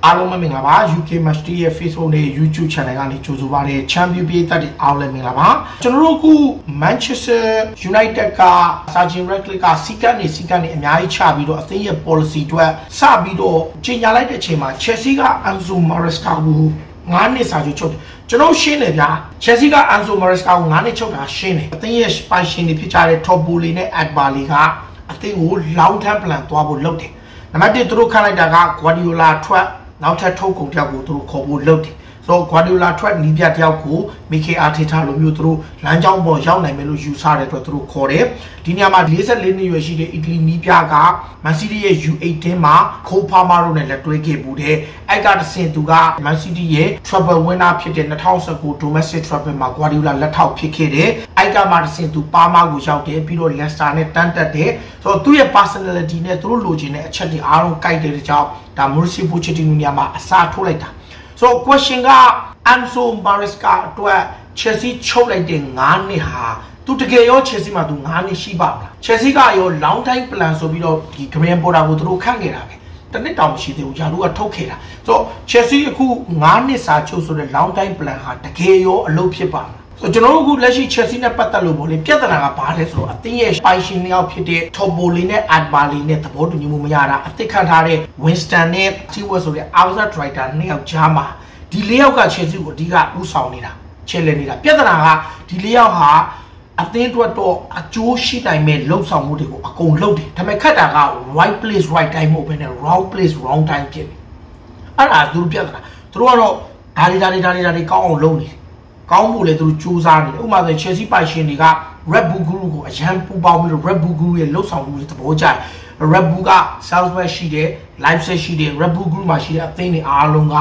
အားလုံးမင်္ဂလာပါ UK Match ရဲ့ Facebook နဲ့ YouTube Channel ကနေကြိုဆိုပါရစေ Champion ပြည်သက်တွေအားလုံးမင်္ဂလာပါကျွန်တော်တို့အခု Manchester United က Sergeant Ratcliffe ကစီကတ်နေအများကြီးချပြီးတော့အသင်းရဲ့ policy အတွက်စပြီးတော့ကြေညာလိုက်တဲ့အချိန်မှာ Chelsea က Enzo Maresca ကို9နှစ်စာချုပ်ချုပ်တယ်ကျွန်တော်ရှင်းတယ်ဗျာ Chelsea က Enzo Maresca ကို9နှစ်ချုပ်တာရှင်းတယ်အသင်းရဲ့ spy ရှင်တွေဖြစ်ကြတဲ့ Topoli နဲ့ Adbali ကအသင်းကို long term plan သွားဖို့လုပ်တယ်နံပါတ်1သူတို့ခန့်လိုက်တာက Guardiola ထွက်နောက်ထပ်ထုတ်ကုန်ပြောက်ကိုသူတို့ခေါ်ဖို့လုပ်တယ်ဆိုတော့ Guardiola ထွက်နီးပြတယောက်ကို Mikel Arteta လိုမျိုးသူတို့လမ်းကြောင်းပေါ်ရောက်နိုင်မယ်လို့ယူဆတဲ့အတွက်သူတို့ခေါ်တယ်ဒီနေရာမှာ44နှစ်ရွယ်ရှိတဲ့အီတလီနီးပြက Man City ရဲ့ U18 မှာခိုးဖားမာတို့နဲ့လက်တွဲခဲ့မှုတဲ့အဲ့ကတဆင်သူက Man City ရဲ့ Treble winner ဖြစ်တဲ့2019 Domestic Treble မှာ Guardiola လက်ထောက်ဖြစ်ခဲ့တယ်အဲ့ကမှတဆင်သူပါမာကိုရောက်တယ်ပြီးတော့ Leicester နဲ့တန်းတက်တယ်ဆိုတော့သူ့ရဲ့ personality နဲ့သူတို့လိုချင်တဲ့အချက်တွေအားလုံးကိုက်တဲ့ကြောင့်ဒါ Mauricio Pochettino နေရာမှာအစားထိုးလိုက်တာSo question က Enzo Maresca အတွက် Chelsea ချုပ်လိုက်တဲ့9နှစ်ဟာသူတကယ်ရော Chelsea မှာသူ9နှစ်ရှိပါမလား Chelsea ကရော long time plan ဆိုပြီးတော့ဒီ Graham Potter ကိုသူတို့ခန့်ခဲ့တာပဲတနစ်တောင်မရှိသေးဘူးယာလူကထုတ်ခဲ့တာ So Chelsea အခု9နှစ်စာချုပ်ဆိုတဲ့ long time plan ဟာတကယ်ရောအလုပ်ဖြစ်ပါမလားဆိုကျွန်တော်တို့အခုလက်ရှိ Chelsea နဲ့ပတ်သက်လို့ပေါ့လေပြဿနာကဘာလဲဆိုတော့အသင်းရဲ့ spy ရှင်နှစ်ယောက်ဖြစ်တဲ့ Topoli နဲ့ Adbali နဲ့သဘောတူညီမှုမရတာအသစ်ခန့်ထားတဲ့ Winston နဲ့ Stewart ဆိုတဲ့ outside striker နှစ်ယောက်ကြားမှာဒီ၄ယောက်က Chelsea ကိုအဓိကဥဆောင်နေတာချဲလဲနေတာပြဿနာကဒီ၄ယောက်ဟာအသင်းအတွက်တော့အကျိုးရှိနိုင်မဲ့လှုပ်ဆောင်မှုတွေကိုအကုန်လုပ်တယ်ဒါပေမဲ့ခက်တာက right place right time မဟုတ်ဘဲနဲ့ wrong place wrong time ဖြစ်နေအဲ့ဒါသူတို့ပြဿနာသူတို့ကတော့ဒါတွေကောင်းအောင်လုပ်နေကောင်းဖို့လေသူတို့စူးစမ်းနေတယ်ဥပမာဆို Chelsea ပိုင်ရှင်တွေက Red Bull Group ကိုအရန်ပူပေါင်းပြီးတော့ Red Bull Group ရဲ့လှုပ်ဆောင်မှုတွေသဘောကျတယ် Red Bull က Salzburg ရှိတယ် Leipzig ရှိတယ် Red Bull Group မှာရှိတဲ့အသင်းတွေအားလုံးက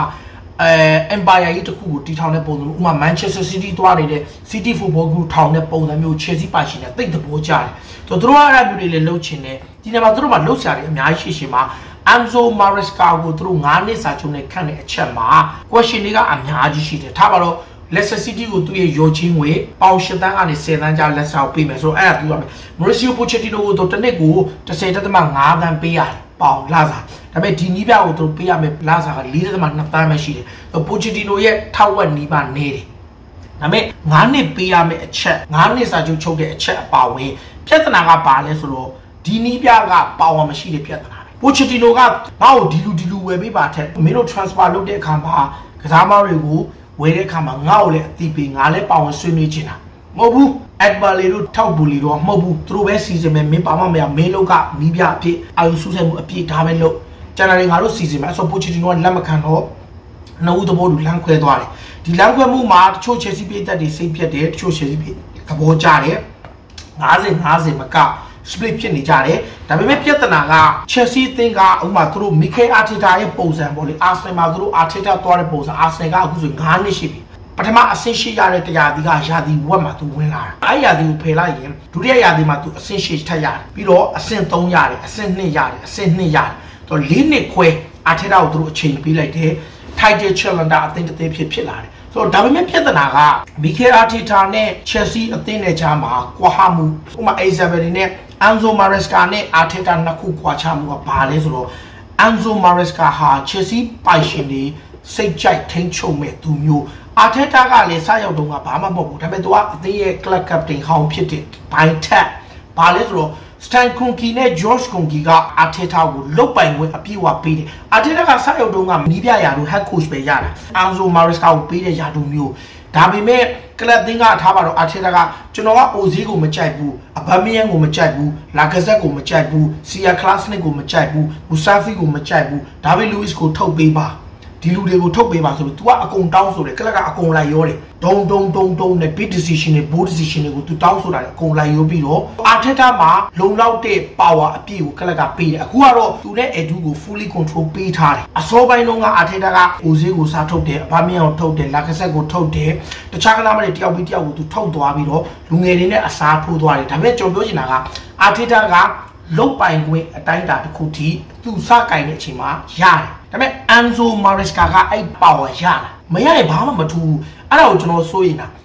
Empire ကြီးတစ်ခုကိုတီထောင်တဲ့ပုံစံမျိုးဥပမာ Manchester City သွားနေတဲ့ City Football Group ထောင်တဲ့ပုံစံမျိုး Chelsea ပိုင်ရှင်တွေသိတဲ့သဘောကျတယ်ဆိုတော့သူတို့ကအဲ့ဒါမျိုးတွေလည်းလုပ်ချင်တယ်ဒီနေ့မှာသူတို့ကလှုပ်ရှားတယ်အများကြီးရှိမှာEnzo Maresca ကိုသူတို့9နှစ်စာချုပ်နဲ့ခန့်တဲ့အချက်မှာ question တွေကအများကြီးရှိတယ်ထားပါတော့Leicester City ကိုသူ့ရဲ့ရောချင်းငွေပေါင်8တန်းကနေ10တန်းကြားလက်ဆောင်ပေးမယ်ဆိုတော့အဲ့ဒါပြောရမယ် Mauricio Pochettino ကိုတစ်နှစ်ကို10.5တန်းပေးရတယ်ပေါင်လာစားဒါပေမဲ့ဒီနီးပြကိုသူပေးရမယ်လာစားက4.2တန်းပဲရှိတယ် Pochettino ရဲ့ထောက်ဝက်နီးပါနေတယ်ဒါပေမဲ့9နှစ်ပေးရမယ်အချက်9နှစ်စာချုပ်ချုပ်တဲ့အချက်အပါဝင်ပြဿနာကဘာလဲဆိုတော့ဒီနီးပြကပါဝင်မရှိတဲ့ပြဿနာပဲ Pochettino ကငါ့ကိုဒီလူဝယ်ပေးပါထက်မင်းတို့ transfer လုပ်တဲ့အခါမှာကစားသမားတွေကိုဝယ်တဲ့အခါမှာငါ့ကိုလည်းအတိပေးငါလည်းပါဝင်ဆွေးနွေးချင်တာမဟုတ်ဘူး Adbali တို့ထောက်ပူလီတော့မဟုတ်ဘူးသူတို့ပဲစီစဉ်မယ်မင်းပါမမရမင်းလောက်ကနီးပြအဖြစ်အာရုံစူးစိုက်မှုအပြည့်ဒါပဲလို့ကျန်တာတွေငါတို့စီစဉ်မယ်အစော Pochettino ကလက်မခံတော့နှုတ်သဘောတူလမ်းခွဲသွားတယ်ဒီလမ်းခွဲမှုမှာတချို့ Chelsea ပြည်သက်တွေစိတ်ပြတ်တယ်တချို့ Chelsea ပြည်သဘောကျတယ်50-50 မက split ဖြစ်နေကြတယ်ဒါပေမဲ့ပြဿနာက Chelsea အသင်းကဥပမာသူတို့ Mikel Arteta ရဲ့ပုံစံပေါ့လေ Arsenal မှာသူတို့ Arteta သွားတဲ့ပုံစံ Arsenal ကအခုဆို9နှစ်ရှိပြီပထမအဆင့်ရှိရတဲ့တရားဒီကရာသီဝက်မှာသူဝင်လာတာအဲ့ရာသီကိုဖယ်လိုက်ရင်ဒုတိယရာသီမှာသူအဆင့်ရှိထက်ရတယ်ပြီးတော့အဆင့်3ရတယ်အဆင့်2ရတယ်အဆင့်2ရတယ်တော့4နှစ်ခွဲ Arteta ကိုသူတို့အချိန်ပေးလိုက်တယ် Title Challenger အသင်းတစ်သင်းဖြစ်လာတယ်ဆိုတော့ဒါပေမဲ့ပြဿနာက Mikel Arteta နဲ့ Chelsea အသင်းနဲ့ကြားမှာကွာဟမှုဥပမာ Isabelle နဲ့ Enzo Maresca နဲ့ Arteta နှစ်ခုကွာခြားမှုကဘာလဲဆိုတော့ Enzo Maresca ဟာ Chelsea ပိုင်ရှင်တွေစိတ်ကြိုက်ထိန်းချုပ်မဲ့သူမျိုး Arteta ကလည်းစရောက်တော့ဘာမှမဟုတ်ဘူးဒါပေမဲ့သူကအသင်းရဲ့ club captain ဟောင်းဖြစ်တဲ့ဘိုင်ထက်ဘာလဲဆိုတော့ Stan Kroenke နဲ့ George Kroenke က Arteta ကိုလုတ်ပိုင်ခွင့်အပြည့်အဝပေးတယ် Arteta ကစရောက်တော့နီးပြရာတို့ head coach ပဲရတာ Enzo Maresca ကိုပေးတဲ့ရာတို့မျိုးဒါပေမဲ့ club သင်းကထားပါတော့ Arteta ကကျွန်တော်က Ozil ကိုမကြိုက်ဘူးအဘမီယန်ကိုမကြိုက်ဘူး Lacazette ကိုမကြိုက်ဘူး Sia Klasnic ကိုမကြိုက်ဘူး Mustafi ကိုမကြိုက်ဘူး David Luiz ကိုထုတ်ပေးပါဒီလူတွေကိုထုတ်ပေးပါဆိုပြီး तू ကအကုန်တောင်းဆိုတယ်ကလပ်ကအကုန်လိုက်ရောတယ်ဒုံနဲ့ big decision တွေ bold decision တွေကို तू တောင်းဆိုတာအကုန်လိုက်ရောပြီးတော့ Arteta မှာလုံလောက်တဲ့ power အပြည့်ကိုကလပ်ကပေးတယ်အခုကတော့ तू နဲ့ Edu ကို fully control ပေးထားတယ်အစောပိုင်းလုံးက Arteta က Ozil ကိုစားထုတ်တယ်အဘမီယန်ကိုထုတ်တယ် Lacazette ကိုထုတ်တယ်တခြားကလာမတွေတယောက်ပြီးတယောက်ကို तू ထုတ်သွားပြီးတော့လူငယ်တွေနဲ့အစားထိုးသွားတယ်ဒါပေမဲ့ကျွန်တော်ပြောချင်တာက Arteta ကလုတ်ပိုင်ခွင့်အတိုင်းအတာတစ်ခုထိ तू စကင်တဲ့အချိန်မှာရတယ်ဒါပေမဲ့ Enzo Maresca ကအဲ့ power ရတာမရရင်ဘာမှမထူးအဲ့ဒါကိုကျွန်တော်စိုးရိမ်တာ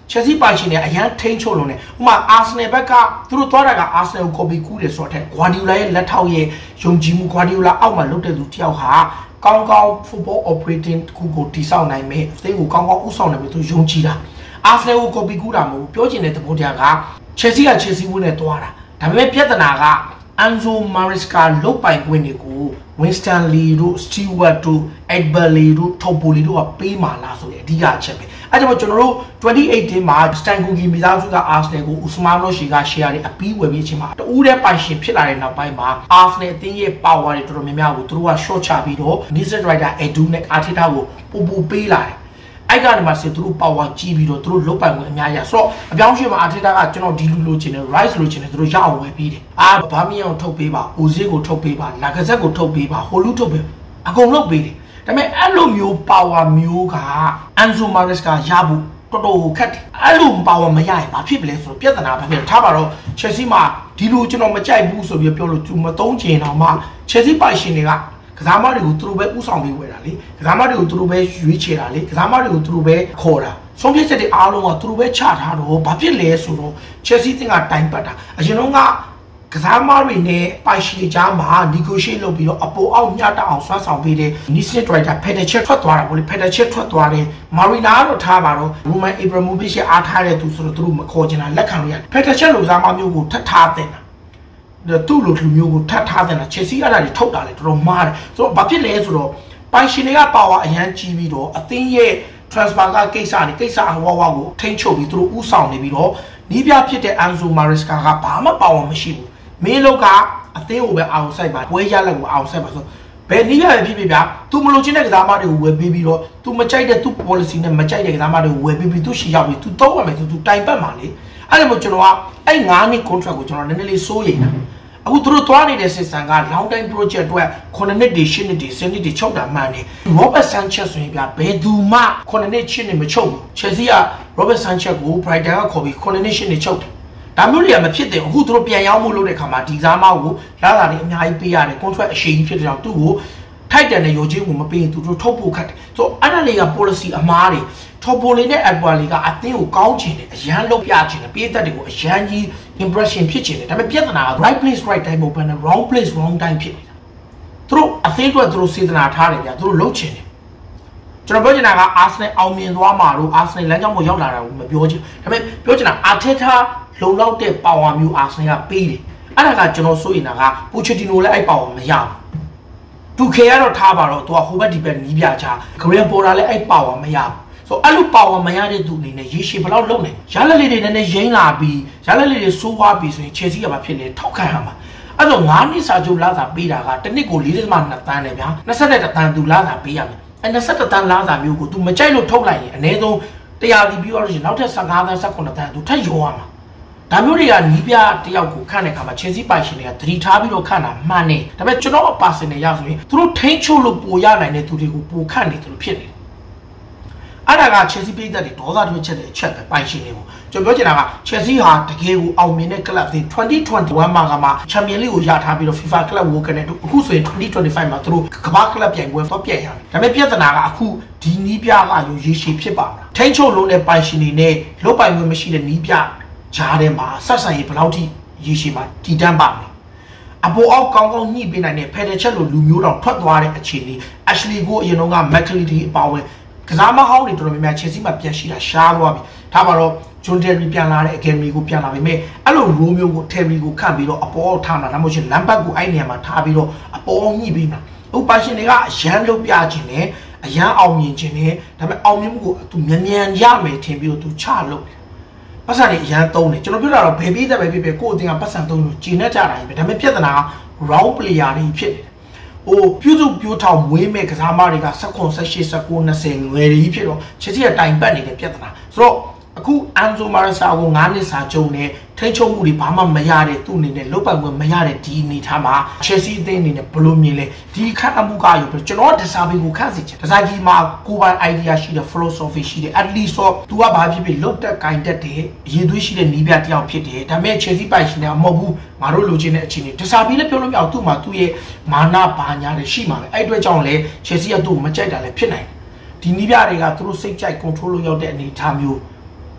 Chelsea ပိုင်ရှင်တွေအရန်ထိန်းချုပ်လုံးနေဥမာ Arsenal ဘက်ကသူတို့သွားတာက Arsenal ကို copy ကူးတယ်ဆိုတော့ Guardiola ရဲ့လက်ထောက်ရဲ့ယုံကြည်မှု Guardiola အောက်မှာလုပ်တဲ့သူတယောက်ဟာကောင်းကောင်း football operating ကိုတိဆောက်နိုင်မယ်အသင်းကိုကောင်းကောင်းဥဆောင်နိုင်မယ်သူယုံကြည်တာ Arsenal ကို copy ကူးတာမဟုတ်ပြောချင်တဲ့သဘောတရားက Chelsea က Chelsea ဝင်နဲ့သွားတာဒါပေမဲ့ပြဿနာက Enzo Maresca လုတ်ပိုင်ခွင့်တွေကို Winston Lee တို့ Stewart တို့ Edberley တို့ Topoli တို့ကပေးမှာလားဆိုတဲ့အဓိကအချက်ပဲအဲကြောင့်ကျွန်တော်တို့2018မှာ Stan Kroenke မိသားစုက Arsenal ကို Usmano Shi က share တွေအပြီးဝယ်ပြီးအချိန်မှာတူးတဲ့ပိုင်ရှင်ဖြစ်လာတဲ့နောက်ပိုင်းမှာ Arsenal အသင်းရဲ့ power တွေတော်တော်များများကိုသူတို့က short ချပြီးတော့ Next Rider Edu နဲ့ Arteta ကိုပိုပေးလာတယ်အဲ့ကနေမှစစ်သူတို့ power ကြီးပြီးတော့သူတို့လုတ်ပိုင်ဝင်အများကြီးဆိုတော့အပြောင်းရွှေ့မှာ Arteta ကကျွန်တော်ဒီလူလိုချင်တယ် Rice လိုချင်တယ်သူတို့ရအောင်ဝယ်ပြီးတယ်ဘာမီအောင်ထုတ်ပေးပါ Ozil ကိုထုတ်ပေးပါ Lacazette ကိုထုတ်ပေးပါ Holu ထုတ်ပေးအကုန်လုပ်ပေးတယ်ဒါပေမဲ့အဲ့လိုမျိုး power မျိုးက Enzo Maresca ရဖို့တော်တော်ခက်တယ်အဲ့လို power မရရင်ဘာဖြစ်ပလဲဆိုတော့ပြဿနာဘာဖြစ်လဲထားပါတော့ Chelsea မှာဒီလိုကျွန်တော်မကြိုက်ဘူးဆိုပြီးပြောလို့သူမသုံးချင်တော့မှ Chelsea ပိုင်ရှင်တွေကကစားမတွေကိုသူတို့ပဲဥဆောင်ပေးဝယ်တာလေကစားမတွေကိုသူတို့ပဲရွေးချယ်တာလေကစားမတွေကိုသူတို့ပဲခေါ်တာဆုံးဖြတ်ချက်တွေအားလုံးကသူတို့ပဲချထားတော့ဘာဖြစ်လဲဆိုတော့ Chelsea တင်ကတိုင်ပတ်တာအရင်တော့ကစားမတွေနဲ့ပိုင်ရှင်ကြားမှာ negotiate လုပ်ပြီးတော့အပေါ်အောက်ညှတအောင်ဆွမ်းဆောင်ပေးတဲ့ Next Rider Petachet ထွက်သွားတာပေါ့လေ Petachet ထွက်သွားတယ် Marina တော့ထားပါတော့ Roman Abramovich ရဲ့အားထားတဲ့သူဆိုတော့သူတို့မခေါ်ချင်တာလက်ခံလို့ရတယ် Petachet လိုကစားမမျိုးကိုထပ်ထားတဲ့သူ့လိုလူမျိုးကိုထပ်ထားတဲ့ Chelsea အဲ့ဒါတွေထုတ်တာလေတော်တော်မားတယ်ဆိုတော့ဘာဖြစ်လဲဆိုတော့ပိုင်ရှင်တွေက power အရန်ကြီးပြီးတော့အသင်းရဲ့ transfer ကကိစ္စအဝဝကိုထိန်းချုပ်ပြီးသူတို့ဥဆောင်နေပြီးတော့နီးပြဖြစ်တဲ့ Enzo Maresca ကဘာမှ power မရှိဘူးမင်းတို့ကအသင်းကိုပဲအောင်ဆိုင်ပါပွဲရလက်ကိုအောင်ဆိုင်ပါဆိုဘယ်နည်းရဖြစ်ဖြစ်ဗျာ तू မလို့ချင်းတဲ့ကစားမတွေကိုဝယ်ပေးပြီးတော့ तू မကြိုက်တဲ့ तू policy နဲ့မကြိုက်တဲ့ကစားမတွေကိုဝယ်ပေးပြီး तू ရှီရောက်ပြီး तू သုံးရမယ် तू တိုင်ပတ်မှာလေအဲ့ဒါမို့ကျွန်တော်ကအဲ့9နှစ် contract ကိုကျွန်တော်နည်းနည်းလေးစိုးရိမ်တာအခုသူတို့သွားနေတဲ့ system က long time project အတွက်9နှစ်တွေ10နှစ်တွေ10နှစ်တွေချုပ်တာမှန်တယ် Robert Sanchez ဆိုရင်ဗျာဘယ်သူမှ9နှစ်10နှစ်မချုပ်ဘူး Chelsea က Robert Sanchez ကို Brighton ကခေါ်ပြီး9နှစ်10နှစ်ချုပ်တယ်ဒါမျိုးတွေကမဖြစ်တယ်အခုသူတို့ပြန်ရောက်မှုလုပ်တဲ့ခါမှာဒီစားမကိုလာတာတွေအများကြီးပေးရတယ် contract အရှိန်ကြီးဖြစ်တဲ့ကြောင့်သူ့ကိုထိုက်တန်တဲ့ရောချင်းကိုမပေးရင်သူတို့ထုတ်ဖို့ခက်တယ်ဆိုတော့အဲ့ဒါတွေက policy အမားတွေ Topoli နဲ့ Edberley ကအသင်းကိုကောင်းချင်တယ်အရန်လုပ်ပြချင်တယ်ပေးသက်တွေကိုအရန်ကြီး impression ဖြစ်ချင်တယ်ဒါပေမဲ့ပြဿနာက right place right time မဟုတ်ဘဲနဲ့ wrong place wrong time ဖြစ်နေတာသူတို့အသင်းအတွက်သူတို့စေတနာထားတယ်ဗျာသူတို့လုပ်ချင်တယ်ကျွန်တော်ပြောချင်တာက Arsenal အောင်မြင်သွားမှာလို့ Arsenal လမ်းကြောင်းကိုရောက်လာတာကိုမပြောချင်ဒါပေမဲ့ပြောချင်တာ Arteta လုံလောက်တဲ့ power မျိုး Arsenal ကပေးတယ်အဲ့ဒါကကျွန်တော်ဆိုရင်က Pochettino လည်းအဲ့ power မရဘူးသူခေကတော့ထားပါတော့သူကဟိုဘက်ဒီဘက်နီးပြချာ Graham Potter လည်းအဲ့ power မရဘူးဆိုအဲ့လို power မရတဲ့သူအနေနဲ့ရေရှည်ဘယ်လောက်လုပ်နိုင်ရလက်လေးတွေနည်းနည်းရင်းလာပြီးရလက်လေးတွေစိုးွားပြီးဆိုရင် Chelsea ကဘာဖြစ်လဲထောက်ခံရမှာအဲ့တော့9နှစ်စာချုပ်လာစာပေးတာကတစ်နှစ်ကို 4.2 တန်းနဲ့ဗျာ21တန်းသူလာစာပေးရမယ်အဲ့21တန်းလာစာမျိုးကို तू မကြိုက်လို့ထုတ်လိုက်ရင်အနည်းဆုံး100ဒီပြီးတော့လို့ရှိရင်နောက်ထပ်15တန်း18တန်း तू ထပ်ရောရမှာဒါမျိုးတွေကနီးပြတယောက်ကိုခန့်တဲ့အခါမှာ Chelsea ပိုင်ရှင်တွေကသတိထားပြီးတော့ခန့်တာမှန်တယ်ဒါပေမဲ့ကျွန်တော်အပါစင်နဲ့ရဆိုရင်သူတို့ထိန်းချုပ်လို့ပိုရနိုင်တဲ့သူတွေကိုပိုခန့်နေတယ်လို့ဖြစ်နေတယ်အဲ့ဒါက Chelsea ပြည်သက်တွေဒေါသထွက်ချက်တဲ့အချက်ပဲပိုင်ရှင်တွေကိုကျွန်တော်ပြောချင်တာက Chelsea ဟာတကယ်ကိုအောင်မြင်တဲ့ club တွေ2021မှာကမှ Champions League ကိုရထားပြီးတော့ FIFA Club World Cup နဲ့အခုဆိုရင်2025မှာသူတို့ကမ္ဘာ club ပြိုင်ပွဲတော့ပြည့်ရတယ်ဒါပေမဲ့ပြဿနာကအခုဒီနီးပြကရေရှည်ဖြစ်ပါမလားထိန်းချုပ်လုံးတဲ့ပိုင်ရှင်တွေနဲ့လုတ်ပိုင်ခွင့်မရှိတဲ့နီးပြဂျားထဲမှာဆက်ဆံရေးဘယ်လောက်ထိရေရှည်မှာတည်တံ့ပါမလဲအပေါ်အောက်ကောင်းကောင်းညှိပေးနိုင်တဲ့ Petachet လိုလူမျိုးတော်ထွက်သွားတဲ့အခြေအနေ Ashley ကိုအရင်တော့က McCarthy အပါဝင်ကစားမဟောင်းတွေတော်တော်များများ Chelsea မှာပြန်ရှိတာရှားသွားပြီဒါပါတော့ John Terry ပြန်လာတဲ့ Academy ကိုပြန်လာပြီမဲ့အဲ့လို role မျိုးကို Terry ကိုခန့်ပြီးတော့အပေါ်ထားတာဒါမှမဟုတ် Lampard ကိုအဲ့နေရာမှာထားပြီးတော့အပေါ်ညှိပေးမှာဥပရှင်တွေကအရန်လုပ်ပြခြင်းနဲ့အရန်အောင်မြင်ခြင်းနဲ့ဒါပေမဲ့အောင်မြင်မှုကိုသူမြန်မြန်ရမယ်ထင်ပြီးတော့သူချလုပ်ပတ်စံတွေအရန်သုံးတယ်ကျွန်တော်ပြောတာတော့ဘယ်ပြီးတဲ့ပဲဖြစ်ဖြစ်ကိုယ့်အတင်းကပတ်စံသုံးလို့ကျင်နေကြတာကြီးပဲဒါပေမဲ့ပြဿနာက round player တွေဖြစ်နေတယ်ဟိုပြုစုပြိုးထောင်မွေးမဲ့ကစားမတွေက18 18 19 20ငွေတွေဖြစ်တော့Chelseaကတိုင်ပတ်နေတဲ့ပြဿနာဆိုတော့အခု Enzo Maresca ကို9နှစ်စာချုပ်နဲ့ထိန်းချုပ်မှုတွေဘာမှမရတဲ့သူ့အနေနဲ့လုတ်ပိုင်ခွင့်မရတဲ့ဒီအနေထားမှာ Chelsea အသင်းအနေနဲ့ဘယ်လိုမြင်လဲဒီခန့်အမှုကရောကျွန်တော်ဒစာဘီကိုခန့်စီချင်ဒစာကြီးမှာကိုယ်ပိုင် idea ရှိတဲ့ philosophy ရှိတဲ့ at least တော့ तू ကဘာဖြစ်ဖြစ်လုတ်တက်ဂိုင်တက်တယ်ရည်သွေးရှိတဲ့နီးပြတယောက်ဖြစ်တယ်ဒါပေမဲ့ Chelsea ပိုင်ရှင်တွေကမဟုတ်ဘူးငါတို့လိုချင်တဲ့အခြေအနေဒစာဘီလည်းပြောလို့မရအောင်သူ့မှာသူ့ရဲ့မာနဘာညာတွေရှိမှာပဲအဲ့အတွက်ကြောင့်လဲ Chelsea ကသူ့ကိုမကြိုက်တာလည်းဖြစ်နိုင်တယ်ဒီနီးပြတွေကသူတို့စိတ်ကြိုက် control လုပ်ရောက်တဲ့အနေအထားမျိုး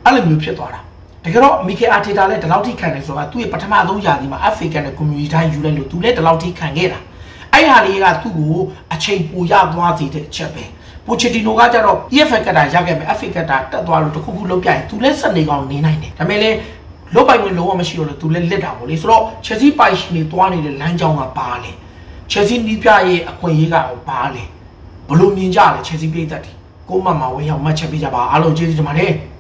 အဲ့လိုမျိုးဖြစ်သွားတာတကယ်တော့မီကယ်အာတီတာလည်းဒီလောက်ထိခံတယ်ဆိုတာသူ့ရဲ့ပထမဆုံးယာဒီမှာ FA နဲ့ community တိုင်းယူလိုက်လို့သူလည်းဒီလောက်ထိခံခဲ့တာအဲ့ဟာလေးကသူ့ကိုအချိန်ပိုရသွားစေတဲ့အချက်ပဲပိုချီတီနိုကကြတော့ EFL ကတာရခဲ့မယ် FA ကတာတက်သွားလို့တခုခုလုံးပြရင်သူလည်းဆက်နေကောင်းနေနိုင်တယ်ဒါပေမဲ့လည်းလောပိုင်ဝင်လုံးဝမရှိတော့လို့သူလည်းလက်တာပေါ့လေဆိုတော့ Chelsea ပိုင်ရှင်တွေတွားနေတဲ့လမ်းကြောင်းကပါလေ Chelsea နီးပြရဲ့အခွင့်အရေးကပါလေဘလို့မြင်ကြလဲ Chelsea ပြည်သက်တွေကိုမမဝင်ရောက်မှတ်ချက်ပေးကြပါအားလုံးကျေးဇူးတင်ပါတယ်